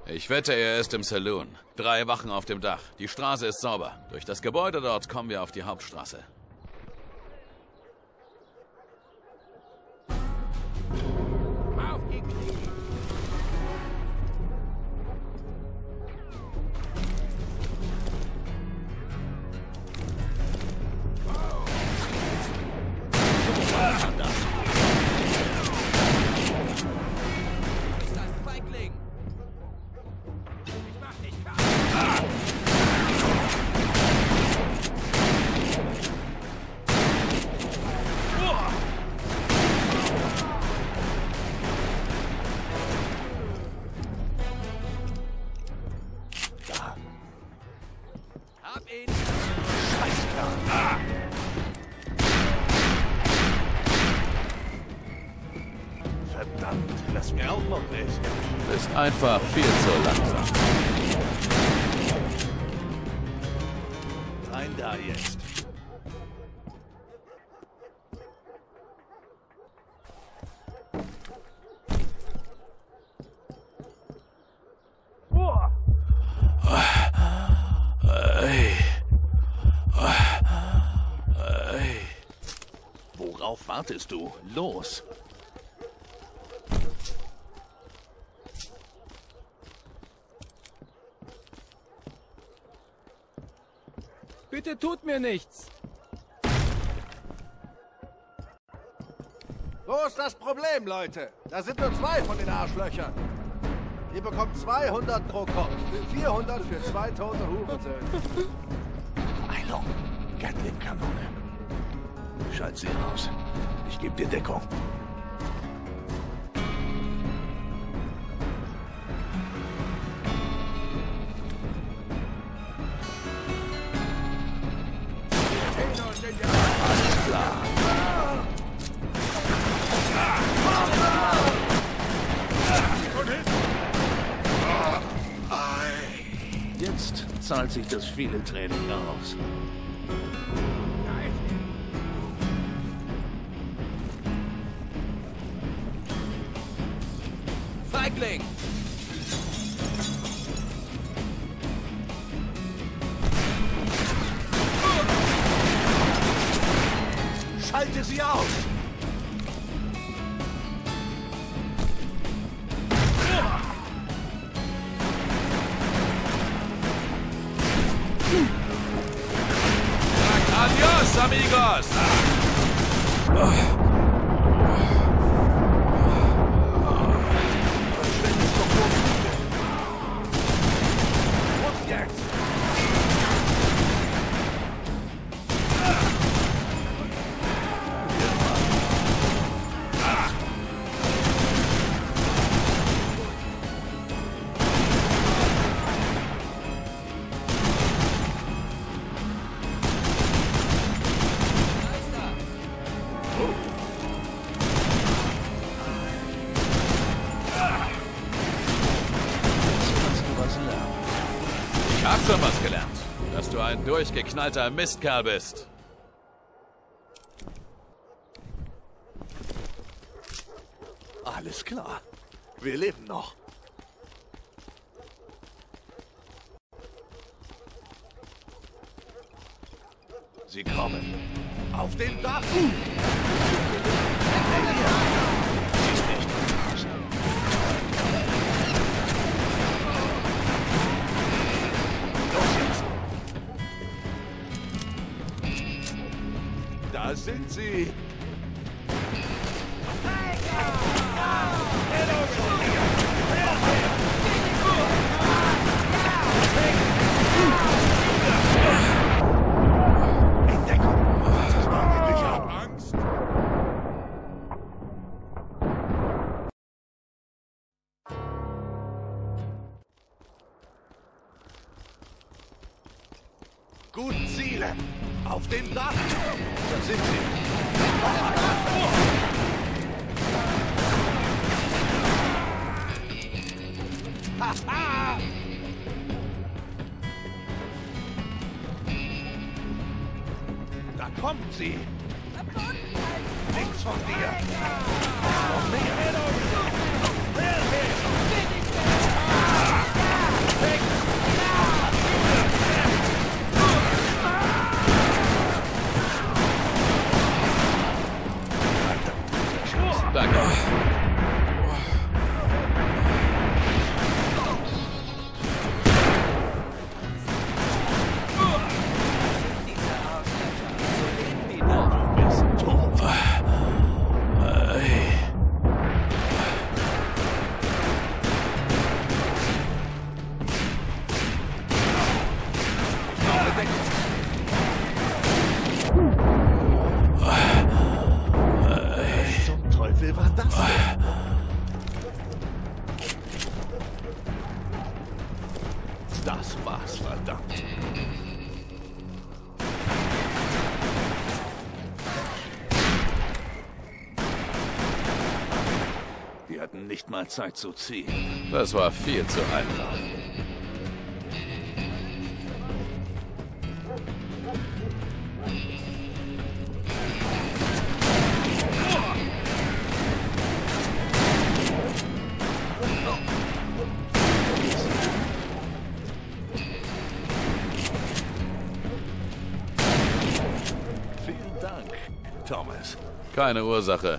Ich wette, er ist im Saloon. 3 Wachen auf dem Dach. Die Straße ist sauber. Durch das Gebäude dort kommen wir auf die Hauptstraße. Verdammt, lass mir auch noch nicht. Bist einfach viel zu langsam. Rein da jetzt. Worauf wartest du? Los! Bitte tut mir nichts. Wo ist das Problem, Leute? Da sind nur 2 von den Arschlöchern. Ihr bekommt 200 pro Kopf. 400 für 2 tote Hurensöhne. Eilung, Gatling-Kanone. Schalt sie raus. Ich gebe dir Deckung. Alles klar. Jetzt zahlt sich das viele Training aus. Feigling! Schalte sie aus! Adios, amigos! Und jetzt! Ich hab schon was gelernt. Dass du ein durchgeknallter Mistkerl bist. Alles klar. Wir leben noch. Sie kommen. Auf dem Dach! Siehst nicht aus. Los jetzt! Da sind sie! Gut zielen! Auf dem Dach! Da sind sie! Haha! Da kommen sie! Links von dir! Noch näher! Danke. Zum Teufel war das denn? Das war's, verdammt. Wir hatten nicht mal Zeit zu ziehen. Das war viel zu einfach. Vielen Dank, Thomas. Keine Ursache.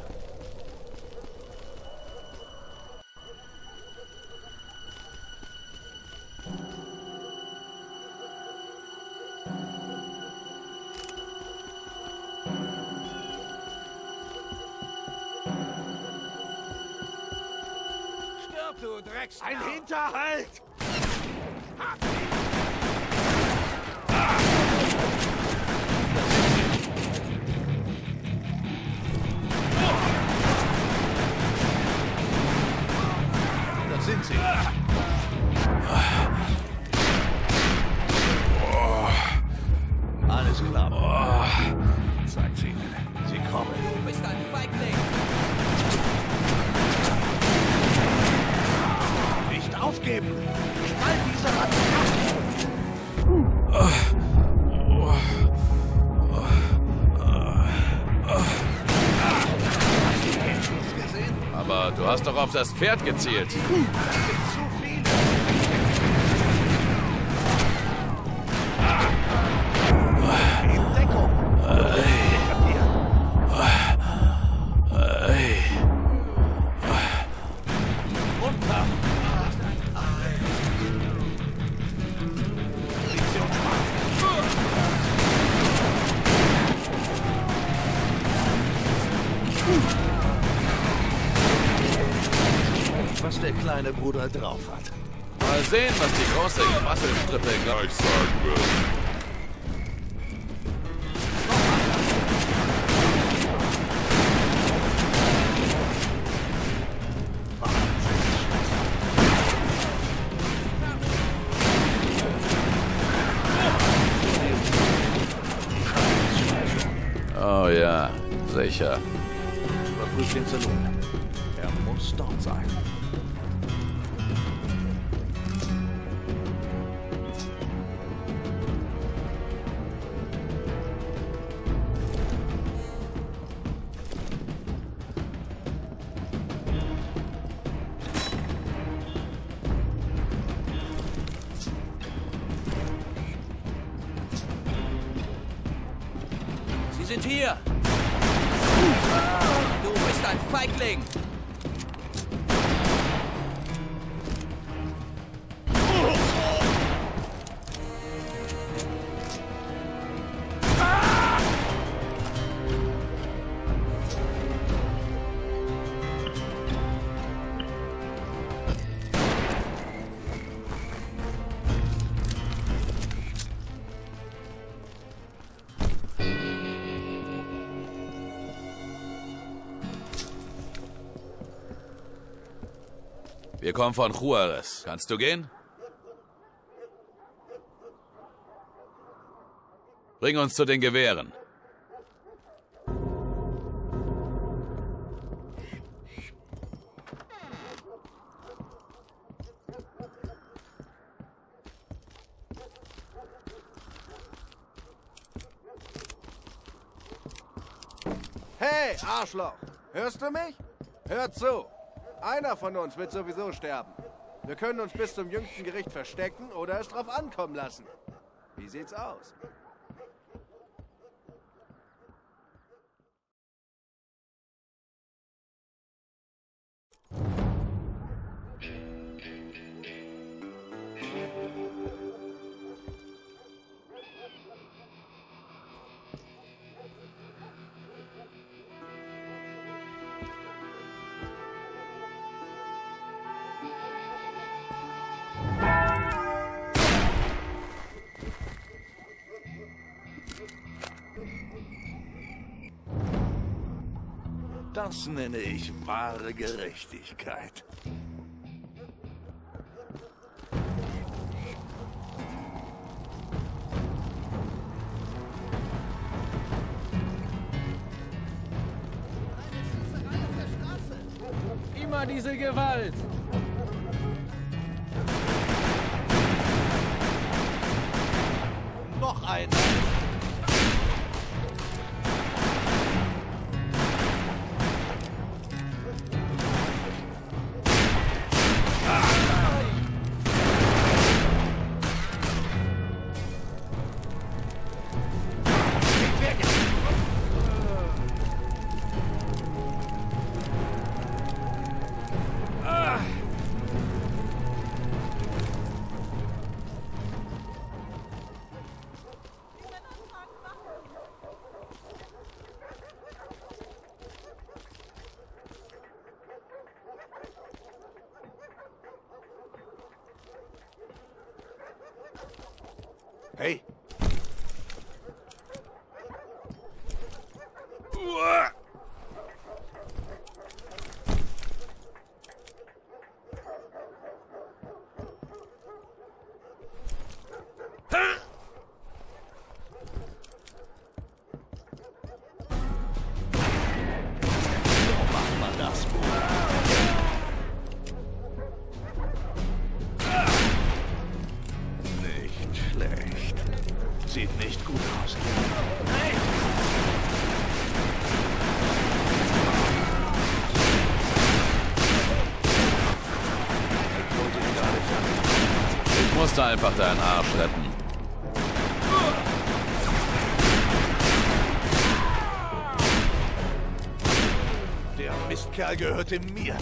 Stirb, du Drecksau! Ein Hinterhalt! Da sind sie. Alles klar. Zeig's ihnen. Sie kommen. Du bist ein Feigling! Nicht aufgeben! Knall diese Ratte ab! Hast du den Schuss gesehen? Aber du hast doch auf das Pferd gezielt. Das sind zu viele! In Deckung! Kapieren! Runter! Was der kleine Bruder drauf hat. Mal sehen, was die große Quasselstrippe gleich sagen wird. Oh ja, sicher. Überprüft den Saloon. Er muss dort sein. Sie sind hier! Du bist ein Feigling! Wir kommen von Juarez. Kannst du gehen? Bring uns zu den Gewehren. Hey, Arschloch! Hörst du mich? Hör zu! Einer von uns wird sowieso sterben. Wir können uns bis zum jüngsten Gericht verstecken oder es drauf ankommen lassen. Wie sieht's aus? Das nenne ich wahre Gerechtigkeit. Immer diese Gewalt! Noch einer. Hey! Nicht schlecht. Sieht nicht gut aus. Ich musste einfach deinen Arsch retten. Der Mistkerl gehörte mir.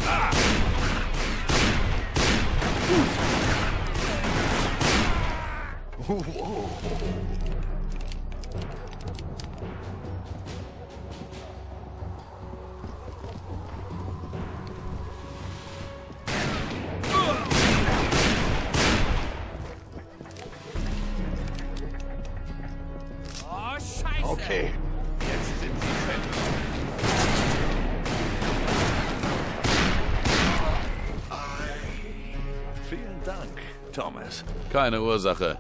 Oh, Scheiße! Okay, jetzt sind sie fertig. Vielen Dank, Thomas. Keine Ursache.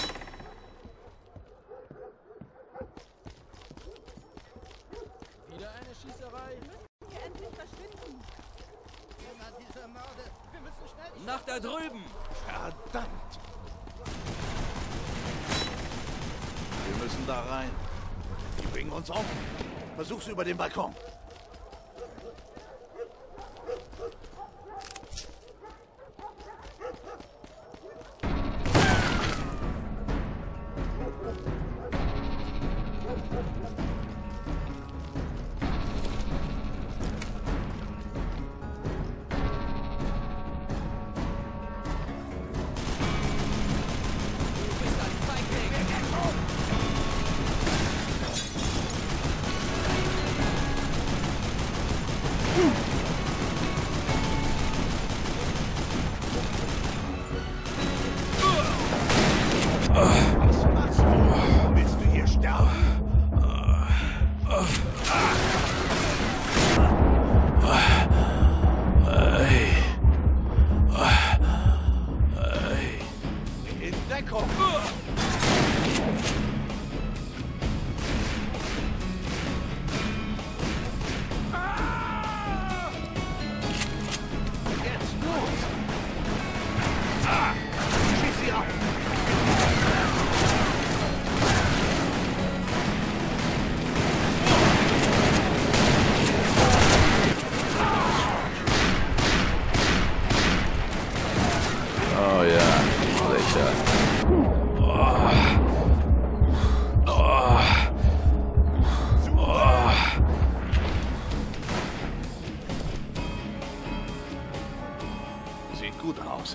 Wieder eine Schießerei? Hier endlich verschwinden. Jemand dieser Morde. Wir müssen schnell. Nach da drüben! Verdammt. Wir müssen da rein. Die bringen uns um. Versuch's über den Balkon. Du bist ein Feigling! Was machst du? Willst du hier sterben? In Deckung! Jetzt los! Schieß sie ab! Oh ja, sicher. Sieht gut aus.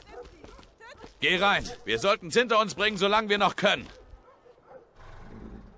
Geh rein. Wir sollten es hinter uns bringen, solange wir noch können.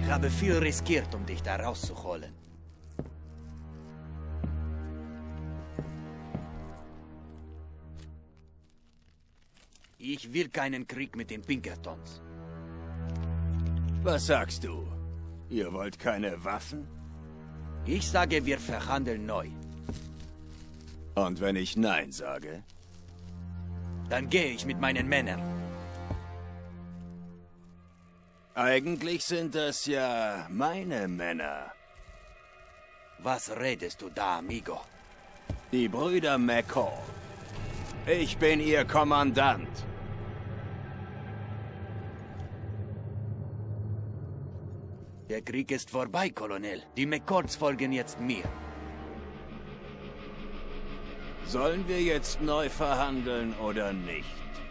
Ich habe viel riskiert, um dich da rauszuholen. Ich will keinen Krieg mit den Pinkertons. Was sagst du? Ihr wollt keine Waffen? Ich sage, wir verhandeln neu. Und wenn ich Nein sage? Dann gehe ich mit meinen Männern. Eigentlich sind das ja meine Männer. Was redest du da, amigo? Die Brüder McCall. Ich bin ihr Kommandant. Der Krieg ist vorbei, Colonel. Die McCalls folgen jetzt mir. Sollen wir jetzt neu verhandeln oder nicht?